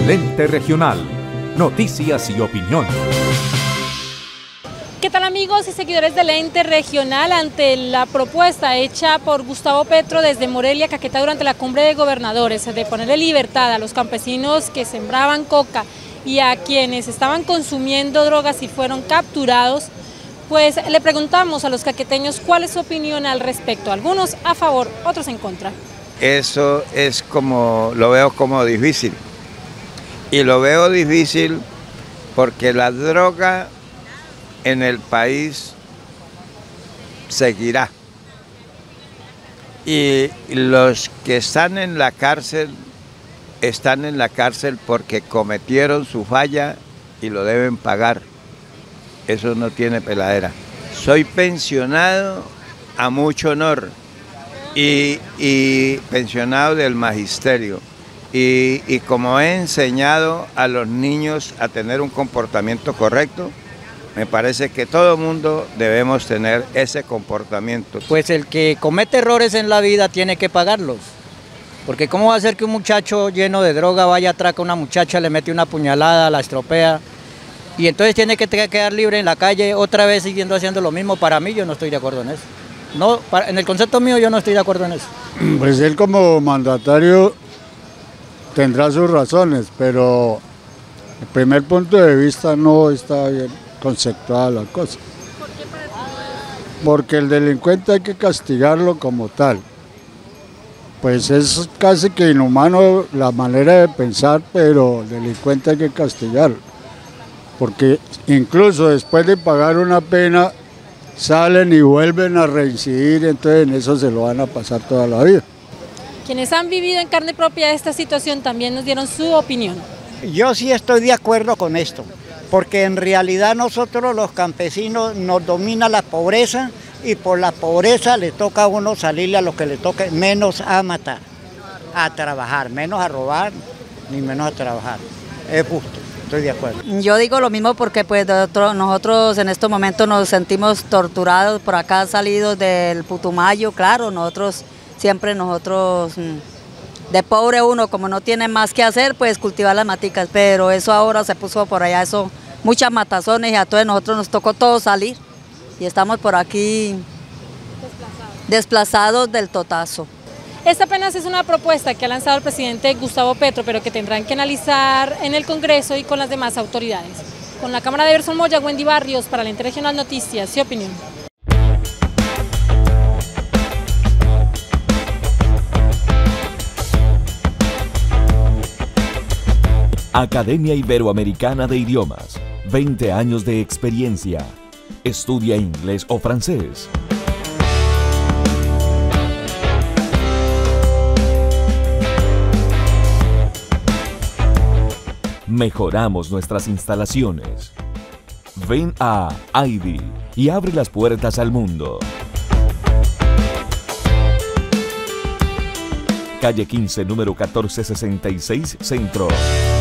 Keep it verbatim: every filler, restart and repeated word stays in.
Lente Regional. Noticias y opinión. ¿Qué tal, amigos y seguidores del Ente Regional? Ante la propuesta hecha por Gustavo Petro desde Morelia, Caquetá, durante la cumbre de gobernadores de ponerle libertad a los campesinos que sembraban coca y a quienes estaban consumiendo drogas y fueron capturados, pues le preguntamos a los caqueteños cuál es su opinión al respecto. Algunos a favor, otros en contra. Eso es como, lo veo como difícil. Y lo veo difícil porque la droga en el país seguirá. Y los que están en la cárcel, están en la cárcel porque cometieron su falla y lo deben pagar. Eso no tiene peladera. Soy pensionado a mucho honor y, y pensionado del magisterio. Y, y como he enseñado a los niños a tener un comportamiento correcto, me parece que todo mundo debemos tener ese comportamiento. Pues el que comete errores en la vida tiene que pagarlos. Porque ¿cómo va a ser que un muchacho lleno de droga vaya atrás a una muchacha, le mete una puñalada, la estropea? Y entonces tiene que quedar libre en la calle otra vez siguiendo haciendo lo mismo. Para mí yo no estoy de acuerdo en eso. No, para, en el concepto mío yo no estoy de acuerdo en eso. Pues él como mandatario tendrá sus razones, pero el primer punto de vista no está bien conceptuada la cosa. Porque el delincuente hay que castigarlo como tal. Pues es casi que inhumano la manera de pensar, pero el delincuente hay que castigarlo. Porque incluso después de pagar una pena, salen y vuelven a reincidir, entonces en eso se lo van a pasar toda la vida. Quienes han vivido en carne propia esta situación también nos dieron su opinión. Yo sí estoy de acuerdo con esto, porque en realidad nosotros los campesinos nos domina la pobreza y por la pobreza le toca a uno salirle a lo que le toque, menos a matar, a trabajar, menos a robar, ni menos a trabajar. Es justo, estoy de acuerdo. Yo digo lo mismo porque pues nosotros en estos momentos nos sentimos torturados por acá salidos del Putumayo, claro, nosotros siempre nosotros, de pobre uno, como no tiene más que hacer, pues cultivar las maticas, pero eso ahora se puso por allá, eso, muchas matazones y a todos nosotros nos tocó todo salir y estamos por aquí desplazados, desplazados del totazo. Esta apenas es una propuesta que ha lanzado el presidente Gustavo Petro, pero que tendrán que analizar en el Congreso y con las demás autoridades. Con la cámara de Everson Moya, Wendy Barrios, para la Ente Regional Noticias y Opinión. Academia Iberoamericana de Idiomas. veinte años de experiencia. Estudia inglés o francés. Mejoramos nuestras instalaciones. Ven a I B I y abre las puertas al mundo. Calle quince, número catorce sesenta y seis, Centro.